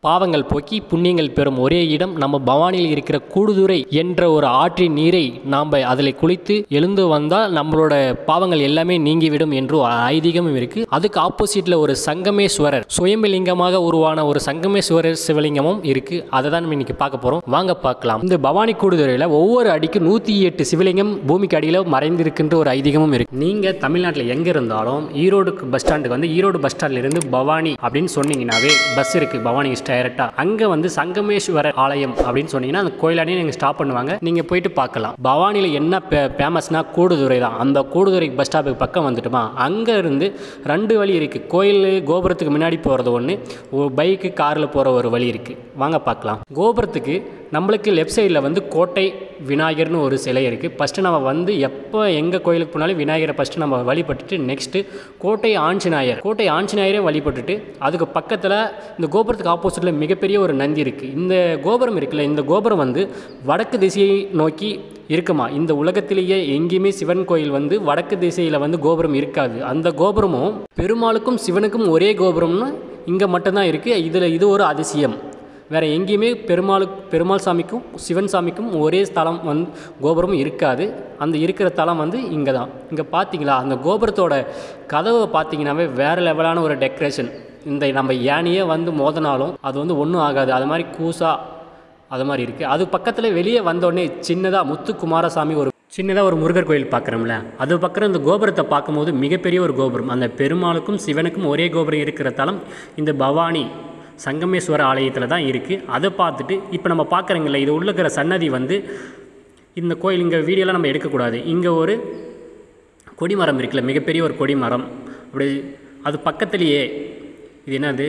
பாவங்கள் போக்கி புண்ணியங்கள் பெறும் ஒரே இடம் நம்ம பவானியில் இருக்கிற கூடுதுறை என்ற ஒரு ஆற்றின் நீரை நாம் அதில் குளித்து எழுந்து வந்தால் நம்மளோட பாவங்கள் எல்லாமே நீங்கிவிடும் என்று ஐதீகமும் இருக்கு. அதுக்கு ஆப்போசிட்ல ஒரு சங்கமேஸ்வரர் சுயம்பலிங்கமாக உருவான ஒரு சங்கமேஸ்வரர் சிவலிங்கமும் இருக்கு. அதை தான் நம்ம இன்னைக்கு பார்க்க போறோம். வாங்க பார்க்கலாம். இந்த பவானி கூடுதுறையில் ஒவ்வொரு அடிக்கு 108 சிவலிங்கம் பூமிக்கு அடியில் மறைந்திருக்கின்ற ஒரு ஐதீகமும் இருக்கு. நீங்க தமிழ்நாட்டில் எங்க இருந்தாலும் ஈரோடு பஸ் ஸ்டாண்டுக்கு வந்து ஈரோடு பஸ் ஸ்டாண்ட்ல இருந்து பவானி அப்படின்னு சொன்னீங்கன்னாவே பஸ் இருக்கு பவானி டைரக்டா. அங்க வந்து சங்கமேஸ்வரர் ஆலயம் அப்படின்னு சொன்னீங்கன்னா அந்த கோயிலாடியே நீங்க ஸ்டாப் பண்ணுவாங்க. நீங்க போயிட்டு பார்க்கலாம். பவானியில் என்ன ஃபேமஸ்னா கூடுதுறை தான். அந்த கூடுதுறை பஸ் ஸ்டாப்புக்கு பக்கம் வந்துட்டுமா அங்க இருந்து 2 வழி இருக்கு. கோயில் கோபுரத்துக்கு முன்னாடி போறது ஒன்று, பைக்கு காரில் போற ஒரு வழி இருக்கு. வாங்க பார்க்கலாம். கோபுரத்துக்கு நம்மளுக்கு லெஃப்ட் சைடில் வந்து கோட்டை விநாயகர்னு ஒரு சிலை இருக்குது. ஃபஸ்ட்டு நம்ம வந்து எப்போ எங்கள் கோயிலுக்கு போனாலும் விநாயகரை ஃபஸ்ட்டு நம்ம வழிபட்டுட்டு நெக்ஸ்ட்டு கோட்டை ஆஞ்சநேயரே வழிபட்டுட்டு அதுக்கு பக்கத்தில் இந்த கோபுரத்துக்கு ஆப்போசிட்டில் மிகப்பெரிய ஒரு நந்தி இருக்குது. இந்த கோபுரம் இருக்குல்ல, இந்த கோபுரம் வந்து வடக்கு திசையை நோக்கி இருக்குமா. இந்த உலகத்திலேயே எங்கேயுமே சிவன் கோயில் வந்து வடக்கு திசையில் வந்து கோபுரம் இருக்காது. அந்த கோபுரமும் பெருமாளுக்கும் சிவனுக்கும் ஒரே கோபுரம்னு இங்கே மட்டும்தான் இருக்குது. இது ஒரு அதிசயம். வேறு எங்கேயுமே பெருமாள் சாமிக்கும் சிவன் சாமிக்கும் ஒரே ஸ்தலம் வந்து கோபுரம் இருக்காது. அந்த இருக்கிற தலம் வந்து இங்கே தான். இங்கே பார்த்தீங்களா, அந்த கோபுரத்தோட கதவை பார்த்தீங்கன்னாவே வேறு லெவலான ஒரு டெக்கரேஷன். இந்த நம்ம யானையே வந்து மோதினாலும் அது வந்து ஒன்றும் ஆகாது. அது மாதிரி கூசா அது மாதிரி இருக்குது. அது பக்கத்தில் வெளியே வந்தோடனே சின்னதாக முத்துக்குமாரசாமி சின்னதாக ஒரு முருகர் கோயில் பார்க்குறோம்ல, அது பக்கம் இந்த கோபுரத்தை பார்க்கும்போது மிகப்பெரிய ஒரு கோபுரம். அந்த பெருமாளுக்கும் சிவனுக்கும் ஒரே கோபுரம் இருக்கிற தலம் இந்த பவானி சங்கமேஸ்வர ஆலயத்தில் தான் இருக்குது. அதை பார்த்துட்டு இப்போ நம்ம பார்க்குறோங்கள, இது உள்ள இருக்கிற சன்னதி வந்து இந்த கோயில் இங்கே வீடியோலாம் நம்ம எடுக்கக்கூடாது. இங்கே ஒரு கொடிமரம் இருக்குல்ல, மிகப்பெரிய ஒரு கொடிமரம். அப்படி அது பக்கத்துலேயே இது என்னது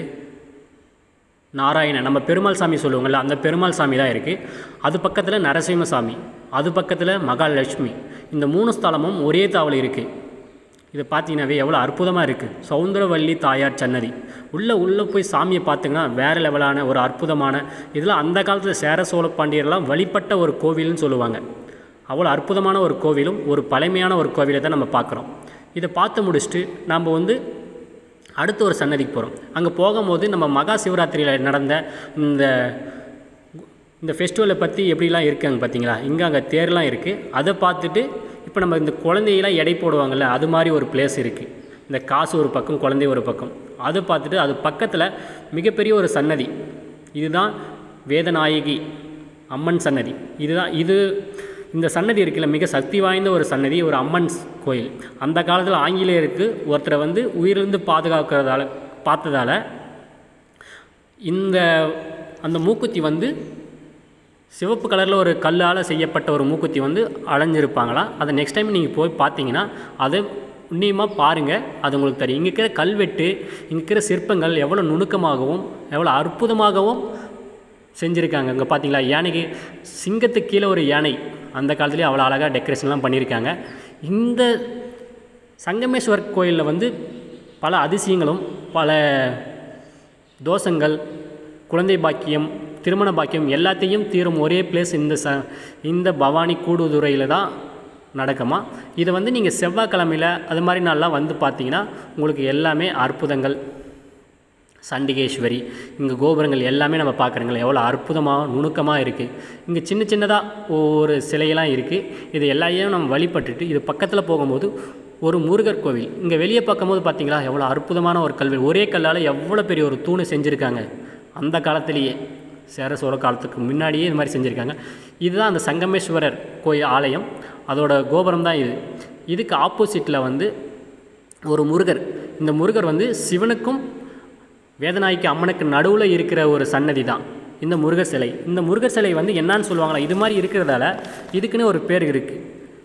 நாராயணன், நம்ம பெருமாள் சாமி சொல்லுவோங்கள்ல, அந்த பெருமாள் சாமி தான் இருக்குது. அது பக்கத்தில் நரசிம்மசாமி, அது பக்கத்தில் மகாலட்சுமி. இந்த 3 ஸ்தலமும் ஒரே தாவல் இருக்குது. இதை பார்த்தீங்கன்னாவே எவ்வளோ அற்புதமாக இருக்குது. சௌந்தரவல்லி தாயார் சன்னதி. உள்ளே போய் சாமியை பார்த்திங்கன்னா வேறு லெவலான ஒரு அற்புதமான இதெல்லாம் அந்த காலத்தில் சேர சோழ பாண்டியர்லாம் வழிபட்ட ஒரு கோவில்னு சொல்லுவாங்க. அவ்வளோ அற்புதமான ஒரு கோவிலும் ஒரு பழமையான ஒரு கோவிலை தான் நம்ம பார்க்குறோம். இதை பார்த்து முடிச்சுட்டு நாம் வந்து அடுத்த ஒரு சன்னதிக்கு போகிறோம். அங்கே போகும்போது நம்ம மகா சிவராத்திரியில் நடந்த இந்த ஃபெஸ்டிவலை பற்றி எப்படிலாம் இருக்காங்க பார்த்தீங்களா. அங்கே தேர்லாம் இருக்குது. அதை பார்த்துட்டு இப்போ நம்ம இந்த குழந்தையெல்லாம் எடை போடுவாங்கள்ல, அது மாதிரி ஒரு பிளேஸ் இருக்குது. இந்த காசு ஒரு பக்கம், குழந்தை ஒரு பக்கம். அதை பார்த்துட்டு அது பக்கத்தில் மிகப்பெரிய ஒரு சன்னதி. இதுதான் வேதநாயகி அம்மன் சன்னதி. இந்த சன்னதி இருக்குல்ல, மிக சக்தி வாய்ந்த ஒரு சன்னதி, ஒரு அம்மன் கோயில். அந்த காலத்தில் ஆங்கிலேயருக்கு ஒருத்தரை வந்து உயிரிழந்து பார்த்ததால் அந்த மூக்குத்தி வந்து சிவப்பு கலரில் ஒரு கல்லால் செய்யப்பட்ட ஒரு மூக்குத்தி வந்து அலைஞ்சிருப்பாங்களாம். அதை நெக்ஸ்ட் டைம் நீங்கள் போய் பார்த்தீங்கன்னா அதை உன்னியமாக பாருங்கள், அது உங்களுக்கு தெரியும். இங்கே இருக்கிற கல்வெட்டு, இங்கே இருக்கிற சிற்பங்கள் எவ்வளோ நுணுக்கமாகவும் எவ்வளோ அற்புதமாகவும் செஞ்சுருக்காங்க. இங்கே பார்த்தீங்களா, யானைக்கு சிங்கத்துக்கு கீழே ஒரு யானை, அந்த காலத்துலேயே அவ்வளோ அழகாக டெக்கரேஷன்லாம் பண்ணியிருக்காங்க. இந்த சங்கமேஸ்வர் கோயிலில் வந்து பல அதிசயங்களும் பல தோஷங்கள், குழந்தை பாக்கியம், திருமண பாக்கியம் எல்லாத்தையும் தீரும் ஒரே பிளேஸ் இந்த பவானி கூடுதுறையில் தான் நடக்குமா. இதை வந்து நீங்கள் செவ்வாய்க்கிழமையில் அது மாதிரி நாளெலாம் வந்து பார்த்தீங்கன்னா உங்களுக்கு எல்லாமே அற்புதங்கள். சண்டிகேஸ்வரி, இங்கே கோபுரங்கள் எல்லாமே நம்ம பார்க்குறோங்களே எவ்வளோ அற்புதமாக நுணுக்கமாக இருக்குது. இங்கே சின்னதாக ஒரு சிலையெல்லாம் இருக்குது. இது எல்லாத்தையும் நம்ம வழிபட்டுட்டு இது பக்கத்தில் போகும்போது ஒரு முருகர் கோவில். இங்கே வெளியே பார்க்கும்போது பார்த்தீங்களா எவ்வளோ அற்புதமான ஒரு கல்வி. ஒரே கல்லால் எவ்வளோ பெரிய ஒரு தூணை செஞ்சுருக்காங்க. அந்த காலத்திலேயே சேர சோழ காலத்துக்கு முன்னாடியே இது மாதிரி செஞ்சுருக்காங்க. இதுதான் அந்த சங்கமேஸ்வரர் கோயில் ஆலயம். அதோட கோபுரம் தான் இது. இதுக்கு ஆப்போசிட்டில் வந்து ஒரு முருகர். இந்த முருகர் வந்து சிவனுக்கும் வேதநாயகி அம்மனுக்கு நடுவில் இருக்கிற ஒரு சன்னதி தான் இந்த முருகர் சிலை. இந்த முருகர் சிலை வந்து என்னான்னு சொல்லுவாங்களா, இது மாதிரி இருக்கிறதால இதுக்குன்னு ஒரு பேர் இருக்குது.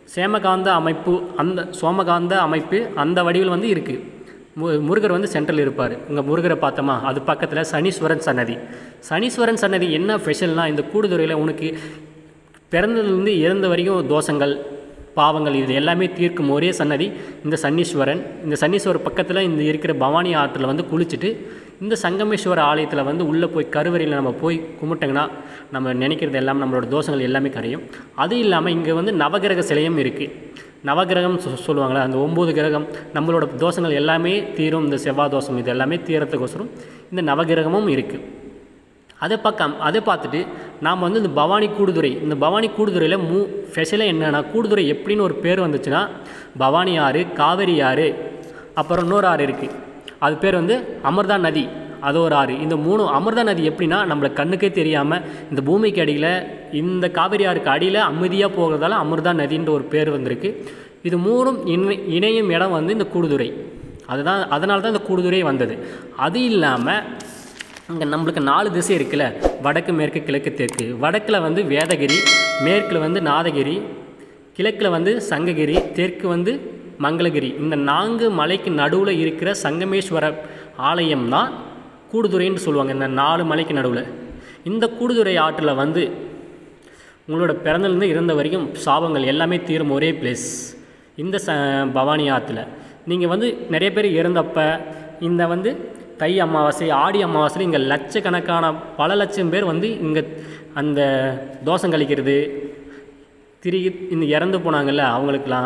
சோமகாந்த அமைப்பு அந்த வடிவில் வந்து இருக்குது. முருகர் வந்து சென்ட்ரல் இருப்பார். இங்கே முருகரை பார்த்தோமா, அது பக்கத்தில் சனீஸ்வரன் சன்னதி என்ன ஸ்பெஷல்னால், இந்த கூடுதுறையில் உனக்கு பிறந்ததுலேருந்து இறந்த வரைக்கும் தோஷங்கள் பாவங்கள் இது எல்லாமே தீர்க்கும் ஒரே சன்னதி இந்த சன்னீஸ்வரர் பக்கத்தில் இந்த இருக்கிற பவானி ஆற்றில் வந்து குளிச்சுட்டு இந்த சங்கமேஸ்வர ஆலயத்தில் வந்து உள்ளே போய் கருவறையில் நம்ம போய் கும்பிட்டோங்கன்னா நம்ம நினைக்கிறது எல்லாம் நம்மளோட தோஷங்கள் எல்லாமே கரையும். அது இல்லாமல் இங்கே வந்து நவகிரக சிலையும் இருக்குது. நவகிரகம் சொல்லுவாங்களே, அந்த 9 கிரகம் நம்மளோட தோஷங்கள் எல்லாமே தீரும். இந்த செவ்வாய் தோஷம் இது எல்லாமே தீரத்துக்கோசரம் இந்த நவகிரகமும் இருக்குது. அதை பார்த்துட்டு நாம் வந்து இந்த பவானி கூடுதுறை, இந்த பவானி கூடுதுறையில் ஸ்பெஷலாக என்னென்னா, கூடுதுறை எப்படின்னு ஒரு பேர் வந்துச்சுன்னா, பவானி ஆறு, காவேரி ஆறு, அப்புறம் இன்னொரு ஆறு இருக்குது, அது பேர் வந்து அமிர்தா நதி, அது ஒரு ஆறு. இந்த 3 அமிர்தா நதி எப்படின்னா நம்மளுக்கு கண்ணுக்கே தெரியாமல் இந்த பூமிக்கு அடியில் இந்த காவேரி ஆறுக்கு அடியில் அமைதியாக போகிறதால அமிர்தா நதின்ற ஒரு பேர் வந்திருக்கு. இது 3ம் இணையும் இடம் வந்து இந்த கூடுதுறை. அதனால தான் இந்த கூடுதுறை வந்தது. அது இல்லாமல் இங்கே நம்மளுக்கு 4 திசை இருக்குல்ல, வடக்கு மேற்கு கிழக்கு தெற்கு. வடக்கில் வந்து வேதகிரி, மேற்கில் வந்து நாதகிரி, கிழக்கில் வந்து சங்ககிரி, தெற்கு வந்து மங்களகிரி. இந்த 4 மலைக்கு நடுவில் இருக்கிற சங்கமேஸ்வர ஆலயம் தான் கூடுதுறைன்னு சொல்லுவாங்க. இந்த 4 மலைக்கு நடுவில் இந்த கூடுதுறை ஆற்றில் வந்து உங்களோட பிறந்தலேருந்து இறந்த வரைக்கும் சாபங்கள் எல்லாமே தீரும் ஒரே பிளேஸ் இந்த பவானி ஆற்றுல. நீங்கள் வந்து நிறைய பேர் இறந்தப்போ இந்த வந்து தை அமாவாசை, ஆடி அமாவாசையில் இங்கே லட்சக்கணக்கான பல லட்சம் பேர் வந்து இங்கே அந்த தோஷம் கழிக்கிறது, திரும்பி இந்த இறந்து போனாங்கள்ல அவங்களுக்கெல்லாம்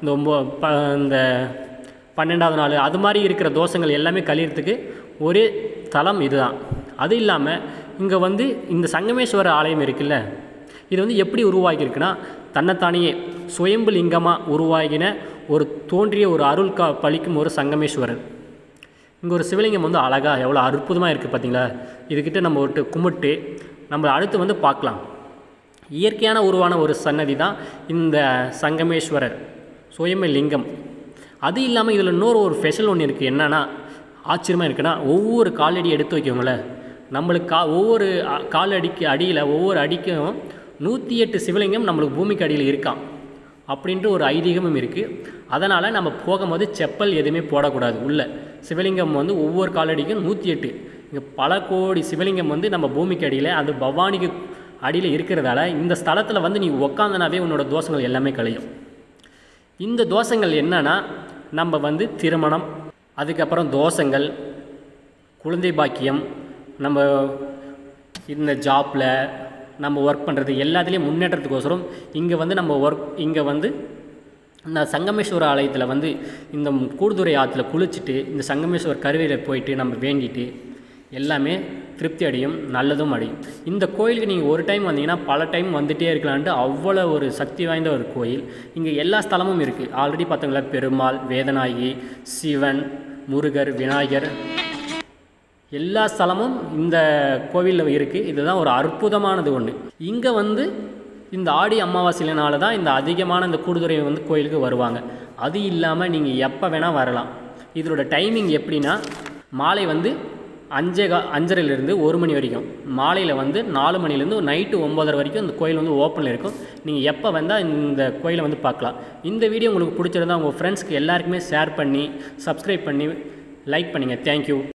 இந்த 12வது நாள் அது மாதிரி இருக்கிற தோஷங்கள் எல்லாமே கழியறதுக்கு ஒரே தலம் இதுதான். அது இல்லாமல் இங்கே வந்து இந்த சங்கமேஸ்வர ஆலயம் இருக்குல்ல, இது வந்து எப்படி உருவாகியிருக்குன்னா, தன்னைத்தானியே சுயம்பு லிங்கமாக உருவாகின ஒரு தோன்றிய ஒரு அருள் பளிக்கும் ஒரு சங்கமேஸ்வரர். இங்கே ஒரு சிவலிங்கம் வந்து அழகாக எவ்வளோ அற்புதமாக இருக்குது பார்த்தீங்களா. இதுக்கிட்ட நம்ம ஒரு கும்பிட்டு நம்ம அடுத்து வந்து பார்க்கலாம். இயற்கையான உருவான ஒரு சன்னதி தான் இந்த சங்கமேஸ்வரர் சுயம்பு லிங்கம். அது இல்லாமல் இதில் இன்னொரு ஒரு ஸ்பெஷல் ஒன்று இருக்குது. என்னென்னா ஆச்சரியமாக இருக்குன்னா, ஒவ்வொரு காலடி எடுத்து வைக்கவங்கள நம்மளுக்கு ஒவ்வொரு காலடிக்கு அடியில் ஒவ்வொரு அடிக்கும் 108 சிவலிங்கம் நம்மளுக்கு பூமிக்கு அடியில் இருக்கான் அப்படின்ட்டு ஒரு ஐதீகமும் இருக்குது. அதனால் நம்ம போகும்போது செப்பல் எதுவுமே போடக்கூடாது. உள்ள சிவலிங்கம் வந்து ஒவ்வொரு காலடிக்கும் 108. இங்கே பல கோடி சிவலிங்கம் வந்து நம்ம பூமிக்கு அடியில் அது பவானிக்கு அடியில் இருக்கிறதால இந்த ஸ்தலத்தில் வந்து நீ உக்காந்தனாவே உன்னோட தோஷங்கள் எல்லாமே கழியும். இந்த தோஷங்கள் என்னன்னா, நம்ம வந்து திருமணம், அதுக்கப்புறம் தோஷங்கள், குழந்தை பாக்கியம், நம்ம இந்த ஜாப்பில் நம்ம ஒர்க் பண்ணுறது எல்லாத்துலேயும் முன்னேற்றத்துக்கோசரம் இங்கே வந்து இங்கே வந்து இந்த சங்கமேஸ்வர ஆலயத்தில் வந்து இந்த கூடுதுறை ஆற்றுல குளிச்சுட்டு இந்த சங்கமேஸ்வரர் கருவியில் போயிட்டு நம்ம வேண்டிட்டு எல்லாமே திருப்தி அடையும், நல்லதும் அடையும். இந்த கோயிலுக்கு நீங்கள் ஒரு டைம் வந்தீங்கன்னா பல டைம் வந்துகிட்டே இருக்கலான்ட்டு அவ்வளோ ஒரு சக்தி வாய்ந்த ஒரு கோயில். இங்கே எல்லா ஸ்தலமும் இருக்குது. ஆல்ரெடி பார்த்தவங்களா பெருமாள், வேதநாயகி, சிவன், முருகர், விநாயகர் எல்லா ஸ்தலமும் இந்த கோவிலில் இருக்குது. இதுதான் ஒரு அற்புதமானது ஒன்று. இங்கே வந்து இந்த ஆடி அமாவாசையினால தான் இந்த அதிகமான இந்த கூடுதுறை வந்து கோயிலுக்கு வருவாங்க. அது இல்லாமல் நீங்கள் எப்போ வேணால் வரலாம். இதோட டைமிங் எப்படின்னா, மாலை வந்து 5:30லேருந்து 1 மணி வரைக்கும், மாலையில் வந்து 4 மணிலேருந்து நைட்டு 9:30 வரைக்கும் இந்த கோயில் வந்து ஓப்பனில் இருக்கும். நீங்கள் எப்போ வந்தால் இந்த கோயிலை வந்து பார்க்கலாம். இந்த வீடியோ உங்களுக்கு பிடிச்சிருந்தா உங்கள் ஃப்ரெண்ட்ஸ்க்கு எல்லாருக்குமே ஷேர் பண்ணி சப்ஸ்கிரைப் பண்ணி லைக் பண்ணுங்கள். தேங்க்யூ.